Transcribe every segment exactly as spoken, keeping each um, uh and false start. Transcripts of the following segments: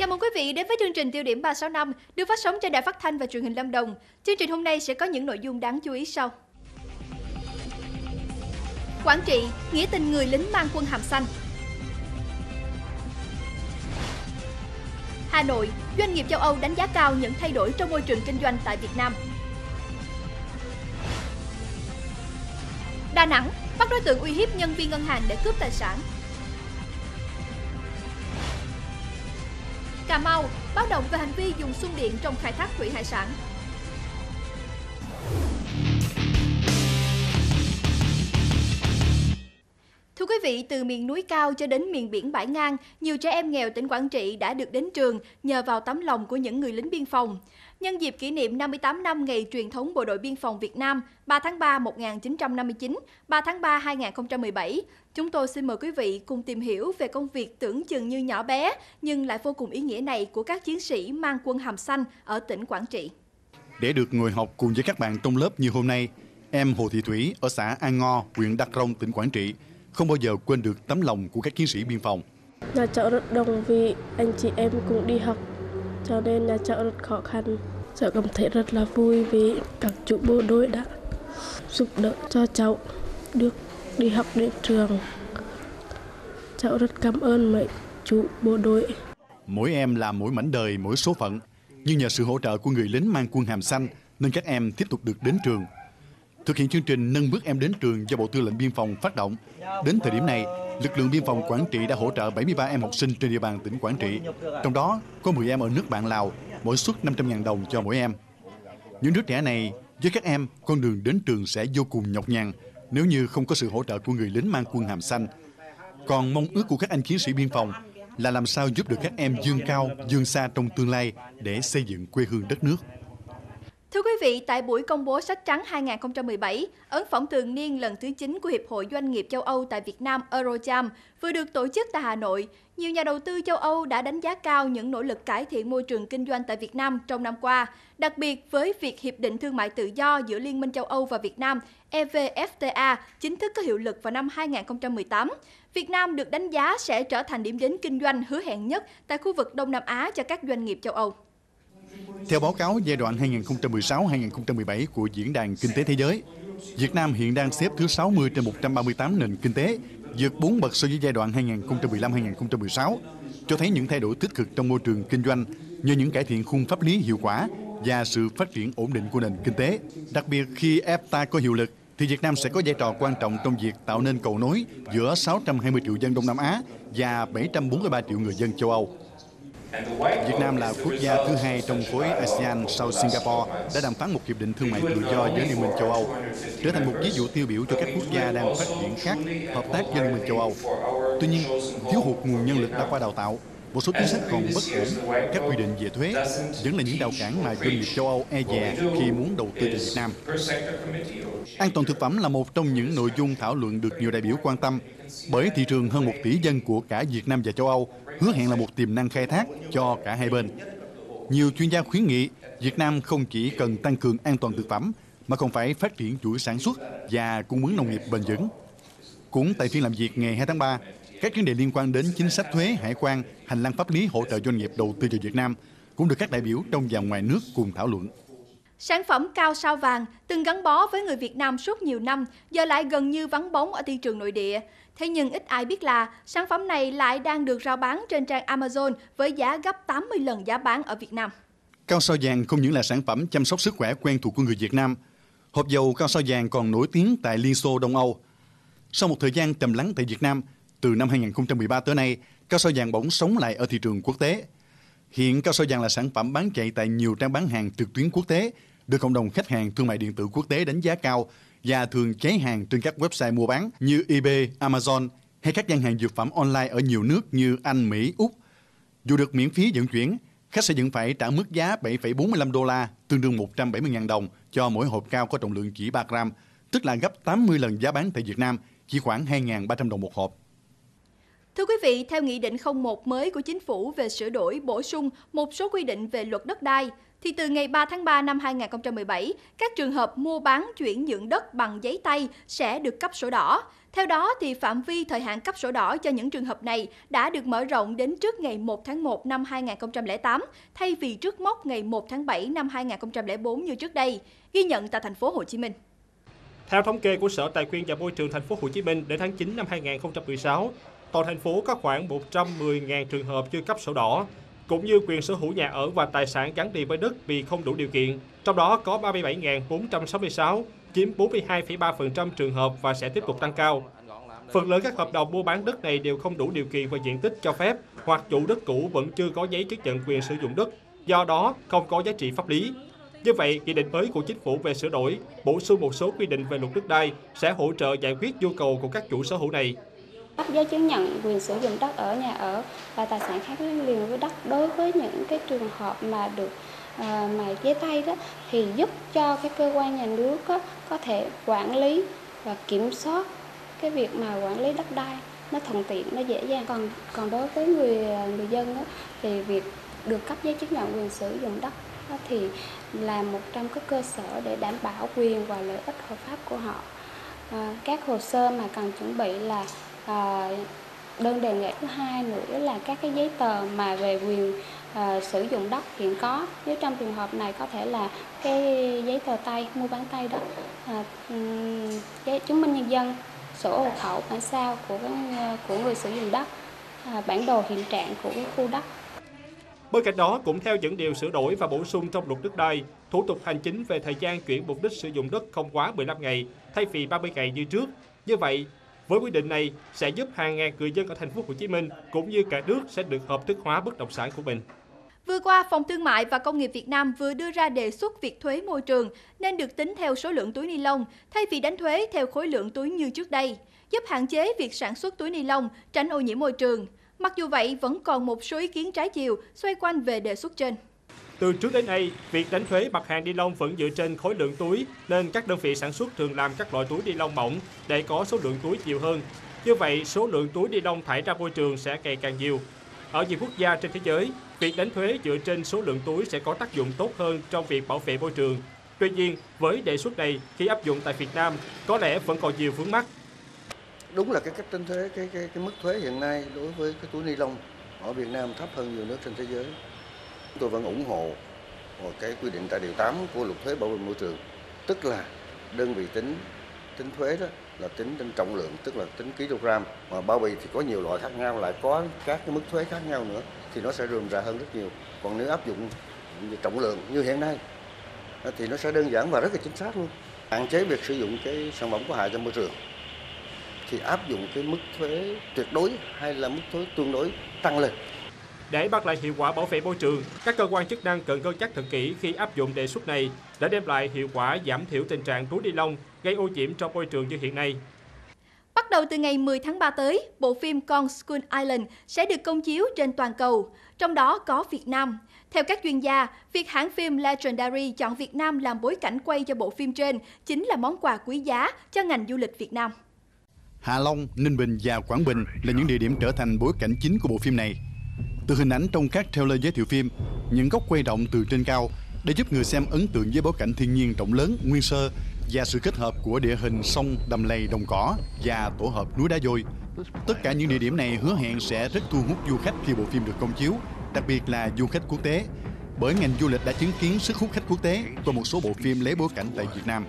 Chào mừng quý vị đến với chương trình Tiêu điểm ba sáu năm được phát sóng trên Đài Phát thanh và Truyền hình Lâm Đồng. Chương trình hôm nay sẽ có những nội dung đáng chú ý sau. Quảng Trị, nghĩa tình người lính mang quân hàm xanh. Hà Nội, doanh nghiệp châu Âu đánh giá cao những thay đổi trong môi trường kinh doanh tại Việt Nam. Đà Nẵng, bắt đối tượng uy hiếp nhân viên ngân hàng để cướp tài sản. Cà Mau, báo động về hành vi dùng xung điện trong khai thác thủy hải sản. Thưa quý vị, từ miền núi cao cho đến miền biển bãi ngang, nhiều trẻ em nghèo tỉnh Quảng Trị đã được đến trường nhờ vào tấm lòng của những người lính biên phòng. Nhân dịp kỷ niệm năm mươi tám năm ngày truyền thống Bộ đội Biên phòng Việt Nam ba tháng ba một nghìn chín trăm năm mươi chín, ba tháng ba hai nghìn không trăm mười bảy, chúng tôi xin mời quý vị cùng tìm hiểu về công việc tưởng chừng như nhỏ bé nhưng lại vô cùng ý nghĩa này của các chiến sĩ mang quân hàm xanh ở tỉnh Quảng Trị. Để được ngồi học cùng với các bạn trong lớp như hôm nay, em Hồ Thị Thủy ở xã An Ngo, huyện Đắk Rông, tỉnh Quảng Trị không bao giờ quên được tấm lòng của các chiến sĩ biên phòng. Nhà cháu rất đông vì anh chị em cũng đi học, cho nên nhà cháu rất khó khăn. Cháu cảm thấy rất là vui vì các chú bộ đội đã giúp đỡ cho cháu được đi học đến trường. Cháu rất cảm ơn mấy chú bộ đội. Mỗi em là mỗi mảnh đời, mỗi số phận. Nhưng nhờ sự hỗ trợ của người lính mang quân hàm xanh nên các em tiếp tục được đến trường. Thực hiện chương trình nâng bước em đến trường do Bộ Tư lệnh Biên phòng phát động. Đến thời điểm này, lực lượng biên phòng Quảng Trị đã hỗ trợ bảy mươi ba em học sinh trên địa bàn tỉnh Quảng Trị. Trong đó có mười em ở nước bạn Lào, mỗi suất năm trăm nghìn đồng cho mỗi em. Những đứa trẻ này, với các em, con đường đến trường sẽ vô cùng nhọc nhằn nếu như không có sự hỗ trợ của người lính mang quân hàm xanh. Còn mong ước của các anh chiến sĩ biên phòng là làm sao giúp được các em vươn cao, vươn xa trong tương lai để xây dựng quê hương đất nước. Thưa quý vị, tại buổi công bố sách trắng hai nghìn không trăm mười bảy, ấn phẩm thường niên lần thứ chín của Hiệp hội Doanh nghiệp châu Âu tại Việt Nam Eurocharm vừa được tổ chức tại Hà Nội, nhiều nhà đầu tư châu Âu đã đánh giá cao những nỗ lực cải thiện môi trường kinh doanh tại Việt Nam trong năm qua, đặc biệt với việc Hiệp định Thương mại Tự do giữa Liên minh châu Âu và Việt Nam E V F T A chính thức có hiệu lực vào năm hai nghìn không trăm mười tám. Việt Nam được đánh giá sẽ trở thành điểm đến kinh doanh hứa hẹn nhất tại khu vực Đông Nam Á cho các doanh nghiệp châu Âu. Theo báo cáo giai đoạn hai nghìn không trăm mười sáu đến hai nghìn không trăm mười bảy của Diễn đàn Kinh tế Thế giới, Việt Nam hiện đang xếp thứ sáu mươi trên một trăm ba mươi tám nền kinh tế, vượt bốn bậc so với giai đoạn hai nghìn không trăm mười lăm đến hai nghìn không trăm mười sáu, cho thấy những thay đổi tích cực trong môi trường kinh doanh nhờ những cải thiện khung pháp lý hiệu quả và sự phát triển ổn định của nền kinh tế. Đặc biệt khi E F T A có hiệu lực, thì Việt Nam sẽ có vai trò quan trọng trong việc tạo nên cầu nối giữa sáu trăm hai mươi triệu dân Đông Nam Á và bảy trăm bốn mươi ba triệu người dân châu Âu. Việt Nam là quốc gia thứ hai trong khối a sê an sau Singapore đã đàm phán một hiệp định thương mại tự do với Liên minh châu Âu, trở thành một ví dụ tiêu biểu cho các quốc gia đang phát triển khác hợp tác với Liên minh châu Âu. Tuy nhiên, thiếu hụt nguồn nhân lực đã qua đào tạo, một số chính sách còn bất ổn, các quy định về thuế vẫn là những rào cản mà doanh nghiệp châu Âu e dè khi muốn đầu tư vào Việt Nam. An toàn thực phẩm là một trong những nội dung thảo luận được nhiều đại biểu quan tâm, bởi thị trường hơn một tỷ dân của cả Việt Nam và châu Âu hứa hẹn là một tiềm năng khai thác cho cả hai bên. Nhiều chuyên gia khuyến nghị Việt Nam không chỉ cần tăng cường an toàn thực phẩm mà còn phải phát triển chuỗi sản xuất và cung ứng nông nghiệp bền vững. Cũng tại phiên làm việc ngày hai tháng ba, các vấn đề liên quan đến chính sách thuế, hải quan, hành lang pháp lý hỗ trợ doanh nghiệp đầu tư vào Việt Nam cũng được các đại biểu trong và ngoài nước cùng thảo luận. Sản phẩm cao sao vàng từng gắn bó với người Việt Nam suốt nhiều năm, giờ lại gần như vắng bóng ở thị trường nội địa. Thế nhưng ít ai biết là sản phẩm này lại đang được rao bán trên trang Amazon với giá gấp tám mươi lần giá bán ở Việt Nam. Cao sao vàng không những là sản phẩm chăm sóc sức khỏe quen thuộc của người Việt Nam. Hộp dầu cao sao vàng còn nổi tiếng tại Liên Xô, Đông Âu. Sau một thời gian trầm lắng tại Việt Nam, từ năm hai nghìn không trăm mười ba tới nay, cao sao vàng bỗng sống lại ở thị trường quốc tế. Hiện cao sao vàng là sản phẩm bán chạy tại nhiều trang bán hàng trực tuyến quốc tế, được cộng đồng khách hàng thương mại điện tử quốc tế đánh giá cao và thường cháy hàng trên các website mua bán như eBay, Amazon hay các gian hàng dược phẩm online ở nhiều nước như Anh, Mỹ, Úc. Dù được miễn phí vận chuyển, khách sẽ vẫn phải trả mức giá bảy phẩy bốn mươi lăm đô la, tương đương một trăm bảy mươi nghìn đồng cho mỗi hộp cao có trọng lượng chỉ ba gram, tức là gấp tám mươi lần giá bán tại Việt Nam, chỉ khoảng hai nghìn ba trăm đồng một hộp. Thưa quý vị, theo Nghị định không một mới của Chính phủ về sửa đổi, bổ sung một số quy định về luật đất đai, thì từ ngày ba tháng ba năm hai nghìn không trăm mười bảy, các trường hợp mua bán chuyển nhượng đất bằng giấy tay sẽ được cấp sổ đỏ. Theo đó, thì phạm vi thời hạn cấp sổ đỏ cho những trường hợp này đã được mở rộng đến trước ngày một tháng một năm hai nghìn không trăm lẻ tám, thay vì trước mốc ngày một tháng bảy năm hai nghìn không trăm lẻ bốn như trước đây, ghi nhận tại thành phố Hồ Chí Minh. Theo thống kê của Sở Tài nguyên và Môi trường thành phố Hồ Chí Minh, đến tháng chín năm hai nghìn không trăm mười sáu, toàn thành phố có khoảng một trăm mười nghìn trường hợp chưa cấp sổ đỏ, cũng như quyền sở hữu nhà ở và tài sản gắn liền với đất vì không đủ điều kiện. Trong đó có ba mươi bảy nghìn bốn trăm sáu mươi sáu, chiếm bốn mươi hai phẩy ba phần trăm trường hợp và sẽ tiếp tục tăng cao. Phần lớn các hợp đồng mua bán đất này đều không đủ điều kiện và diện tích cho phép, hoặc chủ đất cũ vẫn chưa có giấy chứng nhận quyền sử dụng đất, do đó không có giá trị pháp lý. Như vậy, nghị định mới của Chính phủ về sửa đổi, bổ sung một số quy định về luật đất đai sẽ hỗ trợ giải quyết nhu cầu của các chủ sở hữu này. Cấp giấy chứng nhận quyền sử dụng đất ở nhà ở và tài sản khác gắn liền với đất đối với những cái trường hợp mà được à, mà giấy tay đó, thì giúp cho cái cơ quan nhà nước đó, có thể quản lý và kiểm soát cái việc mà quản lý đất đai nó thuận tiện, nó dễ dàng. Còn còn đối với người người dân đó, thì việc được cấp giấy chứng nhận quyền sử dụng đất đó, thì là một trong các cơ sở để đảm bảo quyền và lợi ích hợp pháp của họ. À, các hồ sơ mà cần chuẩn bị là à, đơn đề nghị. Thứ hai nữa là các cái giấy tờ mà về quyền à, sử dụng đất hiện có. Nếu trong trường hợp này có thể là cái giấy tờ tay, mua bán tay đó, à, giấy chứng minh nhân dân, sổ hộ khẩu, bản sao của của người sử dụng đất, à, bản đồ hiện trạng của cái khu đất. Bên cạnh đó, cũng theo những điều sửa đổi và bổ sung trong luật đất đai, thủ tục hành chính về thời gian chuyển mục đích sử dụng đất không quá mười lăm ngày, thay vì ba mươi ngày như trước. Như vậy, với quy định này sẽ giúp hàng ngàn người dân ở thành phố Hồ Chí Minh cũng như cả nước sẽ được hợp thức hóa bất động sản của mình. Vừa qua, Phòng Thương mại và Công nghiệp Việt Nam vừa đưa ra đề xuất việc thuế môi trường nên được tính theo số lượng túi ni lông thay vì đánh thuế theo khối lượng túi như trước đây, giúp hạn chế việc sản xuất túi ni lông, tránh ô nhiễm môi trường. Mặc dù vậy, vẫn còn một số ý kiến trái chiều xoay quanh về đề xuất trên. Từ trước đến nay, việc đánh thuế mặt hàng ni lông vẫn dựa trên khối lượng túi, nên các đơn vị sản xuất thường làm các loại túi ni lông mỏng để có số lượng túi nhiều hơn. Như vậy, số lượng túi ni lông thải ra môi trường sẽ ngày càng nhiều. Ở nhiều quốc gia trên thế giới, việc đánh thuế dựa trên số lượng túi sẽ có tác dụng tốt hơn trong việc bảo vệ môi trường. Tuy nhiên, với đề xuất này, khi áp dụng tại Việt Nam, có lẽ vẫn còn nhiều vướng mắc. Đúng là cái cách tính thuế, cái, cái, cái mức thuế hiện nay đối với cái túi ni lông ở Việt Nam thấp hơn nhiều nước trên thế giới. Tôi vẫn ủng hộ cái quy định tại điều tám của luật thuế bảo vệ môi trường, tức là đơn vị tính tính thuế đó là tính trên trọng lượng, tức là tính kg, mà bao bì thì có nhiều loại khác nhau, lại có các cái mức thuế khác nhau nữa, thì nó sẽ rườm rà hơn rất nhiều. Còn nếu áp dụng trọng lượng như hiện nay thì nó sẽ đơn giản và rất là chính xác luôn, hạn chế việc sử dụng cái sản phẩm có hại cho môi trường. Thì áp dụng cái mức thuế tuyệt đối hay là mức thuế tương đối tăng lên. Để mang lại hiệu quả bảo vệ môi trường, các cơ quan chức năng cần cân nhắc thật kỹ khi áp dụng đề xuất này để đem lại hiệu quả giảm thiểu tình trạng túi ni lông gây ô nhiễm trong môi trường như hiện nay. Bắt đầu từ ngày mười tháng ba tới, bộ phim Kong Skull Island sẽ được công chiếu trên toàn cầu, trong đó có Việt Nam. Theo các chuyên gia, việc hãng phim Legendary chọn Việt Nam làm bối cảnh quay cho bộ phim trên chính là món quà quý giá cho ngành du lịch Việt Nam. Hạ Long, Ninh Bình và Quảng Bình là những địa điểm trở thành bối cảnh chính của bộ phim này. Từ hình ảnh trong các trailer giới thiệu phim, những góc quay động từ trên cao để giúp người xem ấn tượng với bối cảnh thiên nhiên rộng lớn, nguyên sơ và sự kết hợp của địa hình sông, đầm lầy, đồng cỏ và tổ hợp núi đá vôi. Tất cả những địa điểm này hứa hẹn sẽ rất thu hút du khách khi bộ phim được công chiếu, đặc biệt là du khách quốc tế, bởi ngành du lịch đã chứng kiến sức hút khách quốc tế qua một số bộ phim lấy bối cảnh tại Việt Nam.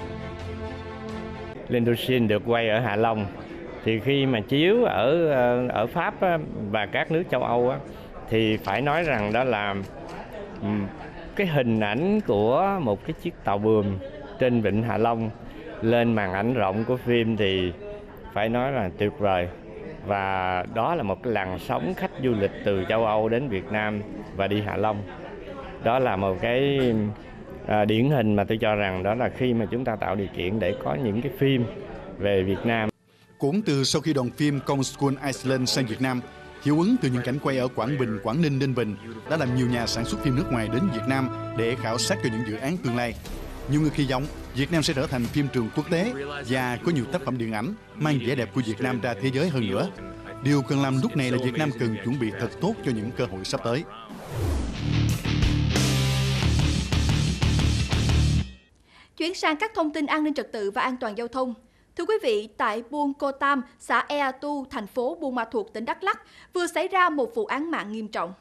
L'Indochine được quay ở Hạ Long, thì khi mà chiếu ở ở Pháp và các nước châu Âu thì phải nói rằng đó là cái hình ảnh của một cái chiếc tàu buồm trên vịnh Hạ Long lên màn ảnh rộng của phim thì phải nói là tuyệt vời. Và đó là một cái làn sóng khách du lịch từ châu Âu đến Việt Nam và đi Hạ Long. Đó là một cái à, điển hình mà tôi cho rằng đó là khi mà chúng ta tạo điều kiện để có những cái phim về Việt Nam. Cũng từ sau khi đoàn phim Kong Skull Island sang Việt Nam, hiệu ứng từ những cảnh quay ở Quảng Bình, Quảng Ninh, Ninh Bình đã làm nhiều nhà sản xuất phim nước ngoài đến Việt Nam để khảo sát cho những dự án tương lai. Nhiều người kỳ vọng Việt Nam sẽ trở thành phim trường quốc tế và có nhiều tác phẩm điện ảnh mang vẻ đẹp của Việt Nam ra thế giới hơn nữa. Điều cần làm lúc này là Việt Nam cần chuẩn bị thật tốt cho những cơ hội sắp tới. Chuyển sang các thông tin an ninh trật tự và an toàn giao thông. Thưa quý vị, tại Buôn Cô Tam, xã Ea Tu, thành phố Buôn Ma Thuột, tỉnh Đắk Lắk, vừa xảy ra một vụ án mạng nghiêm trọng.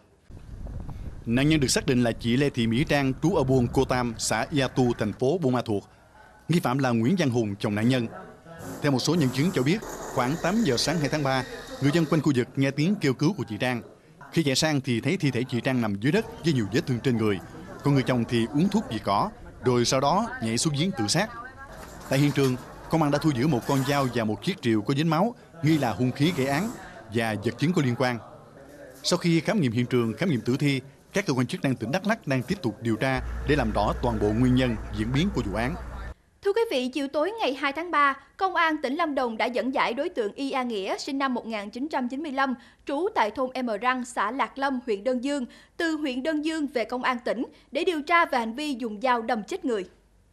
Nạn nhân được xác định là chị Lê Thị Mỹ Trang, trú ở Buôn Cô Tam, xã Ea Tu, thành phố Buôn Ma Thuột. Nghi phạm là Nguyễn Văn Hùng, chồng nạn nhân. Theo một số nhân chứng cho biết, khoảng tám giờ sáng hai tháng ba, người dân quanh khu vực nghe tiếng kêu cứu của chị Trang. Khi chạy sang thì thấy thi thể chị Trang nằm dưới đất với nhiều vết thương trên người. Còn người chồng thì uống thuốc diệt cỏ, rồi sau đó nhảy xuống giếng tự sát. Tại hiện trường, công an đã thu giữ một con dao và một chiếc rìu có dính máu, nghi là hung khí gây án và vật chứng có liên quan. Sau khi khám nghiệm hiện trường, khám nghiệm tử thi, các cơ quan chức năng tỉnh Đắk Lắk đang tiếp tục điều tra để làm rõ toàn bộ nguyên nhân, diễn biến của vụ án. Thưa quý vị, chiều tối ngày hai tháng ba, Công an tỉnh Lâm Đồng đã dẫn giải đối tượng Y A Nghĩa, sinh năm một nghìn chín trăm chín mươi lăm, trú tại thôn Em Răng, xã Lạc Lâm, huyện Đơn Dương, từ huyện Đơn Dương về Công an tỉnh để điều tra về hành vi dùng dao đâm chết người.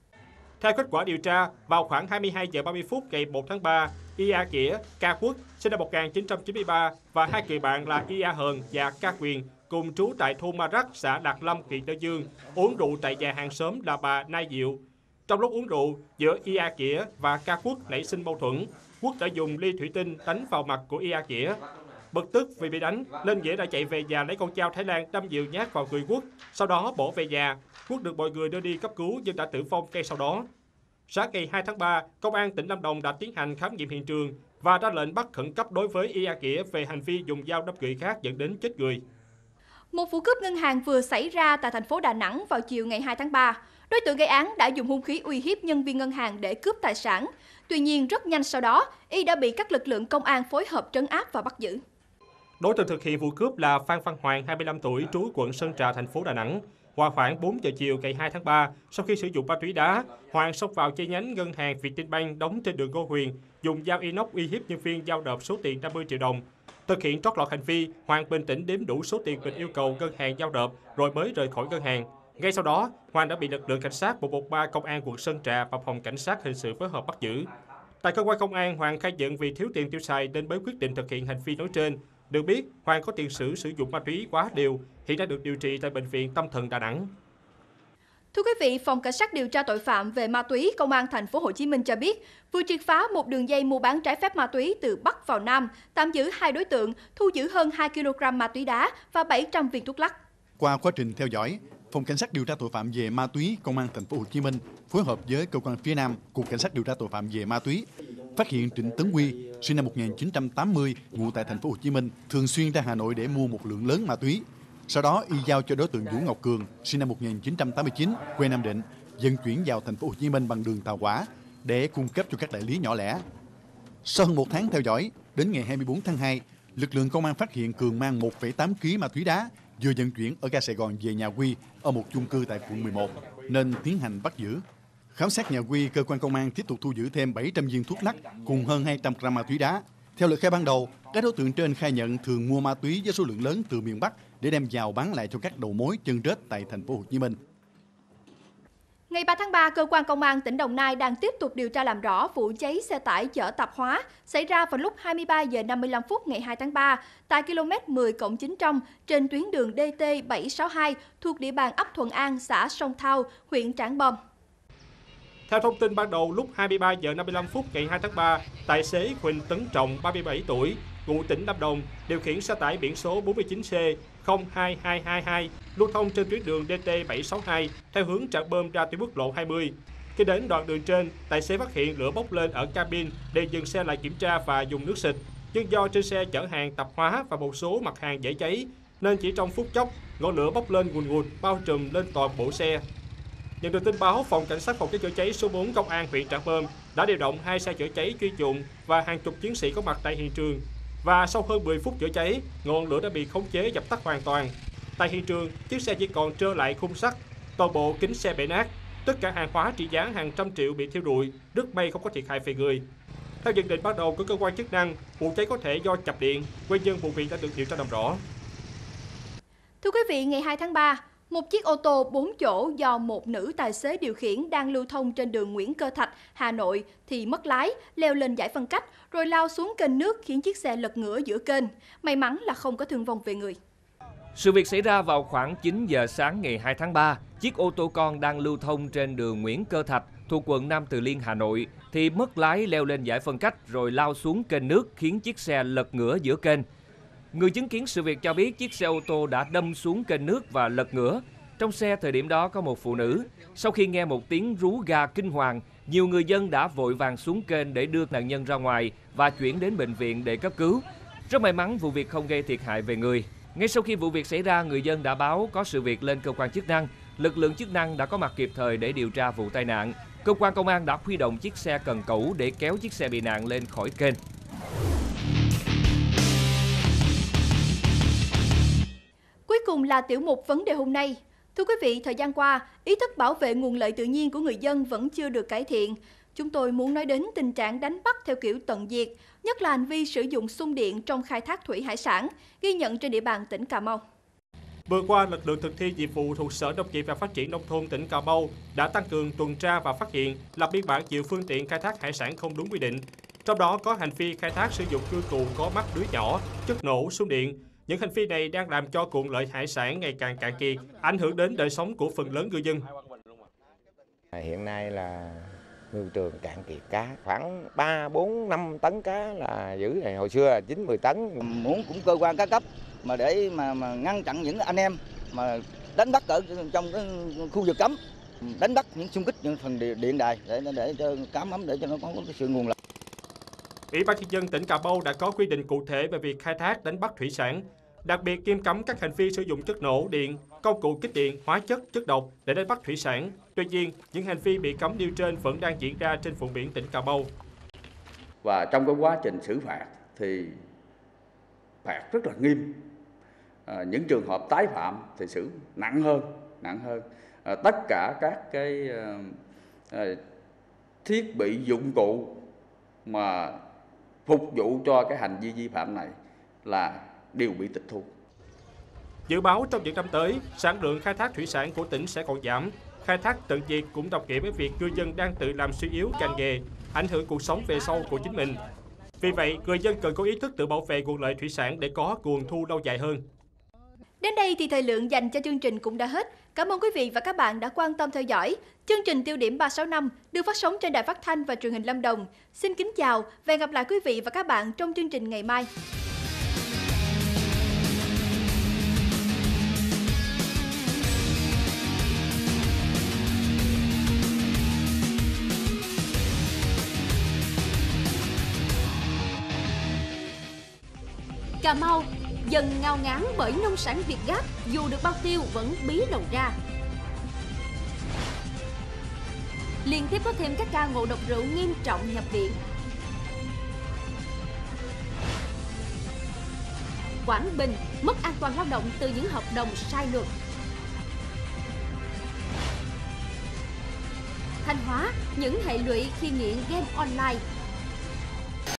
Theo kết quả điều tra, vào khoảng hai mươi hai giờ ba mươi phút ngày một tháng ba, Y A Nghĩa, Ca Quốc, sinh năm một nghìn chín trăm chín mươi ba và hai người bạn là Y A Hờn và Ca Quyền cùng trú tại thôn Ma Rắc, xã Lạc Lâm, huyện Đơn Dương, uống rượu tại nhà hàng xóm là bà Nai Diệu. Trong lúc uống rượu, giữa Y A Nghĩa và Ca Quốc nảy sinh mâu thuẫn. Quốc đã dùng ly thủy tinh đánh vào mặt của Y A Nghĩa. Bực tức vì bị đánh, nên Nghĩa đã chạy về nhà lấy con dao Thái Lan đâm nhiều nhát vào người Quốc, sau đó bỏ về nhà. Quốc được mọi người đưa đi cấp cứu nhưng đã tử vong ngay sau đó. Sáng ngày hai tháng ba, Công an tỉnh Lâm Đồng đã tiến hành khám nghiệm hiện trường và ra lệnh bắt khẩn cấp đối với Y A Nghĩa về hành vi dùng dao đâm người khác dẫn đến chết người. Một vụ cướp ngân hàng vừa xảy ra tại thành phố Đà Nẵng vào chiều ngày hai tháng ba. Đối tượng gây án đã dùng hung khí uy hiếp nhân viên ngân hàng để cướp tài sản. Tuy nhiên, rất nhanh sau đó, y đã bị các lực lượng công an phối hợp trấn áp và bắt giữ. Đối tượng thực hiện vụ cướp là Phan Văn Hoàng, hai mươi lăm tuổi, trú quận Sơn Trà, thành phố Đà Nẵng. Vào khoảng bốn giờ chiều ngày hai tháng ba, sau khi sử dụng ma túy đá, Hoàng xông vào chi nhánh ngân hàng Vietinbank đóng trên đường Ngô Quyền, dùng dao inox uy hiếp nhân viên giao nộp số tiền năm mươi triệu đồng. Thực hiện trót lọt hành vi, Hoàng bình tĩnh đếm đủ số tiền mình yêu cầu ngân hàng giao nộp rồi mới rời khỏi ngân hàng. Ngay sau đó, Hoàng đã bị lực lượng cảnh sát một một ba công an quận Sơn Trà và phòng cảnh sát hình sự phối hợp bắt giữ. Tại cơ quan công an, Hoàng khai nhận vì thiếu tiền tiêu xài nên mới quyết định thực hiện hành vi nói trên. Được biết, Hoàng có tiền sử sử dụng ma túy quá liều, hiện đang được điều trị tại bệnh viện Tâm thần Đà Nẵng. Thưa quý vị, Phòng Cảnh sát điều tra tội phạm về ma túy Công an thành phố Hồ Chí Minh cho biết, vừa triệt phá một đường dây mua bán trái phép ma túy từ Bắc vào Nam, tạm giữ hai đối tượng, thu giữ hơn hai ki lô gam ma túy đá và bảy trăm viên thuốc lắc. Qua quá trình theo dõi, Phòng Cảnh sát điều tra tội phạm về ma túy Công an thành phố Hồ Chí Minh phối hợp với cơ quan phía Nam, Cục Cảnh sát điều tra tội phạm về ma túy phát hiện Trịnh Tấn Quy, sinh năm một nghìn chín trăm tám mươi, ngụ tại thành phố Hồ Chí Minh, thường xuyên ra Hà Nội để mua một lượng lớn ma túy. Sau đó y giao cho đối tượng Vũ Ngọc Cường, sinh năm một nghìn chín trăm tám mươi chín, quê Nam Định, vận chuyển vào thành phố Hồ Chí Minh bằng đường tàu hỏa để cung cấp cho các đại lý nhỏ lẻ. Sau hơn một tháng theo dõi, đến ngày hai mươi tư tháng hai, lực lượng công an phát hiện Cường mang một phẩy tám ki lô gam ma túy đá vừa vận chuyển ở ga Sài Gòn về nhà Quy ở một chung cư tại quận mười một, nên tiến hành bắt giữ. Khám xét nhà Quy, cơ quan công an tiếp tục thu giữ thêm bảy trăm viên thuốc lắc cùng hơn hai trăm gam ma túy đá. Theo lời khai ban đầu, các đối tượng trên khai nhận thường mua ma túy với số lượng lớn từ miền Bắc để đem vào bán lại cho các đầu mối chân rết tại thành phố Hồ Chí Minh. Ngày ba tháng ba, cơ quan công an tỉnh Đồng Nai đang tiếp tục điều tra làm rõ vụ cháy xe tải chở tạp hóa xảy ra vào lúc hai mươi ba giờ năm mươi lăm phút ngày hai tháng ba tại km mười cộng chín trăm trên tuyến đường D T bảy sáu hai thuộc địa bàn ấp Thuận An, xã Sông Thao, huyện Trảng Bom. Theo thông tin ban đầu, lúc hai mươi ba giờ năm mươi lăm phút ngày hai tháng ba, tài xế Huỳnh Tấn Trọng, ba mươi bảy tuổi, ngụ tỉnh Lâm Đồng, điều khiển xe tải biển số bốn mươi chín C không hai hai hai hai lưu thông trên tuyến đường D T bảy sáu hai theo hướng Trảng Bom ra tuyến quốc lộ hai mươi. Khi đến đoạn đường trên, tài xế phát hiện lửa bốc lên ở cabin để dừng xe lại kiểm tra và dùng nước xịt. Nhưng do trên xe chở hàng tạp hóa và một số mặt hàng dễ cháy, nên chỉ trong phút chốc, ngọn lửa bốc lên ngùn ngụt bao trùm lên toàn bộ xe. Nhận được tin báo, Phòng Cảnh sát phòng cháy chữa cháy số bốn Công an huyện Trảng Bom đã điều động hai xe chữa cháy chuyên dụng và hàng chục chiến sĩ có mặt tại hiện trường. Và sau hơn mười phút chữa cháy, ngọn lửa đã bị khống chế dập tắt hoàn toàn. Tại hiện trường, chiếc xe chỉ còn trơ lại khung sắt, toàn bộ kính xe bể nát, tất cả hàng hóa trị giá hàng trăm triệu bị thiêu rụi, rất may không có thiệt hại về người. Theo nhận định ban đầu của cơ quan chức năng, vụ cháy có thể do chập điện, nguyên nhân vụ việc đã được điều tra làm rõ. Thưa quý vị, ngày hai tháng ba, một chiếc ô tô bốn chỗ do một nữ tài xế điều khiển đang lưu thông trên đường Nguyễn Cơ Thạch, Hà Nội thì mất lái, leo lên dải phân cách rồi lao xuống kênh nước khiến chiếc xe lật ngửa giữa kênh. May mắn là không có thương vong về người. Sự việc xảy ra vào khoảng chín giờ sáng ngày hai tháng ba. Chiếc ô tô con đang lưu thông trên đường Nguyễn Cơ Thạch thuộc quận Nam Từ Liêm, Hà Nội, thì mất lái leo lên giải phân cách rồi lao xuống kênh nước khiến chiếc xe lật ngửa giữa kênh. Người chứng kiến sự việc cho biết chiếc xe ô tô đã đâm xuống kênh nước và lật ngửa. Trong xe thời điểm đó có một phụ nữ. Sau khi nghe một tiếng rú ga kinh hoàng, nhiều người dân đã vội vàng xuống kênh để đưa nạn nhân ra ngoài và chuyển đến bệnh viện để cấp cứu. Rất may mắn vụ việc không gây thiệt hại về người. Ngay sau khi vụ việc xảy ra, người dân đã báo có sự việc lên cơ quan chức năng. Lực lượng chức năng đã có mặt kịp thời để điều tra vụ tai nạn. Cơ quan công an đã huy động chiếc xe cần cẩu để kéo chiếc xe bị nạn lên khỏi kênh. Cuối cùng là tiểu mục vấn đề hôm nay. Thưa quý vị, thời gian qua, ý thức bảo vệ nguồn lợi tự nhiên của người dân vẫn chưa được cải thiện. Chúng tôi muốn nói đến tình trạng đánh bắt theo kiểu tận diệt, nhất là hành vi sử dụng xung điện trong khai thác thủy hải sản, ghi nhận trên địa bàn tỉnh Cà Mau. Vừa qua, lực lượng thực thi nhiệm vụ thuộc Sở Nông nghiệp và Phát triển Nông thôn tỉnh Cà Mau đã tăng cường tuần tra và phát hiện, lập biên bản nhiều phương tiện khai thác hải sản không đúng quy định. Trong đó có hành vi khai thác sử dụng cưa cụ có mắt lưới nhỏ, chất nổ, xung điện. Những hành vi này đang làm cho nguồn lợi hải sản ngày càng cạn kiệt, ảnh hưởng đến đời sống của phần lớn ngư dân. Hiện nay là ngư trường cạn kiệt cá, khoảng ba, bốn, năm tấn cá là giữ này, hồi xưa là chín, mười tấn. Muốn cũng cơ quan các cấp mà để mà, mà ngăn chặn những anh em mà đánh bắt ở trong cái khu vực cấm, đánh bắt những xung kích những phần điện đài để để cho cá mắm để cho nó có cái sự nguồn lợi. Ủy ban nhân dân tỉnh Cà Mau đã có quy định cụ thể về việc khai thác đánh bắt thủy sản, đặc biệt nghiêm cấm các hành vi sử dụng chất nổ, điện, công cụ kích điện, hóa chất, chất độc để đánh bắt thủy sản. Tuy nhiên, những hành vi bị cấm nêu trên vẫn đang diễn ra trên vùng biển tỉnh Cà Mau. Và trong cái quá trình xử phạt thì phạt rất là nghiêm. À, những trường hợp tái phạm thì xử nặng hơn, nặng hơn. À, tất cả các cái à, thiết bị dụng cụ mà phục vụ cho cái hành vi vi phạm này là đều bị tịch thu. Dự báo trong những năm tới, sản lượng khai thác thủy sản của tỉnh sẽ còn giảm. Khai thác tận diệt cũng đồng nghĩa với việc ngư dân đang tự làm suy yếu ngành nghề, ảnh hưởng cuộc sống về sau của chính mình. Vì vậy, người dân cần có ý thức tự bảo vệ nguồn lợi thủy sản để có nguồn thu lâu dài hơn. Đến đây thì thời lượng dành cho chương trình cũng đã hết. Cảm ơn quý vị và các bạn đã quan tâm theo dõi. Chương trình Tiêu điểm ba sáu năm được phát sóng trên Đài Phát thanh và Truyền hình Lâm Đồng. Xin kính chào và hẹn gặp lại quý vị và các bạn trong chương trình ngày mai. Cà Mau dần ngao ngán bởi nông sản Việt Gáp, dù được bao tiêu vẫn bí đầu ra. Liên tiếp có thêm các ca ngộ độc rượu nghiêm trọng nhập viện. Quảng Bình mất an toàn lao động từ những hợp đồng sai luật. Thanh Hóa những hệ lụy khi nghiện game online.